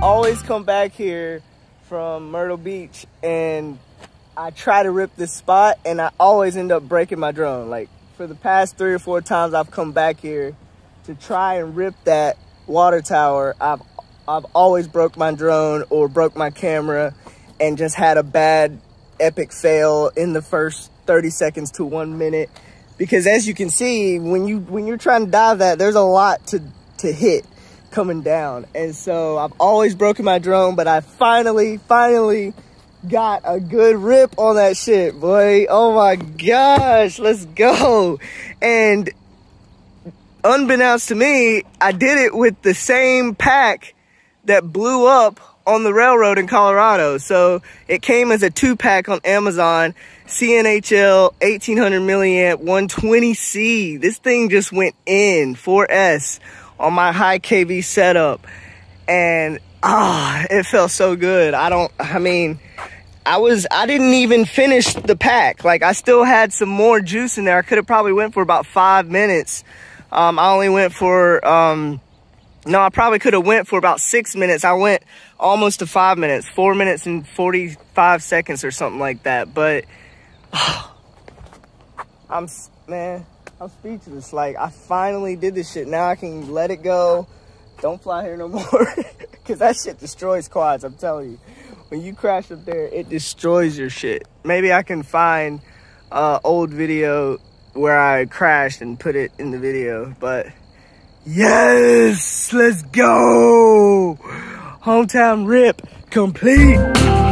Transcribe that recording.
always come back here from Myrtle Beach and I try to rip this spot and I always end up breaking my drone. Like for the past 3 or 4 times I've come back here to try and rip that water tower, I've always broke my drone or broke my camera and just had a bad epic fail in the first 30 seconds to 1 minute. Because as you can see, when you're trying to dive that, there's a lot to hit coming down. And so I've always broken my drone, but I finally got a good rip on that shit, boy. Oh my gosh, let's go. And unbeknownst to me, I did it with the same pack that blew up on the railroad in Colorado. So it came as a 2-pack on Amazon, CNHL 1800 milliamp 120C. This thing just went in 4S on my high KV setup. And it felt so good. I didn't even finish the pack. Like I still had some more juice in there. I could have probably went for about 5 minutes. I only went for, no, I probably could have went for about 6 minutes. I went almost to 5 minutes, 4 minutes and 45 seconds or something like that. But I'm speechless. Like I finally did this shit. Now I can let it go. Don't fly here no more. Cause that shit destroys quads, I'm telling you. When you crash up there, it destroys your shit. Maybe I can find old video where I crashed and put it in the video, but yes, let's go. Hometown rip complete.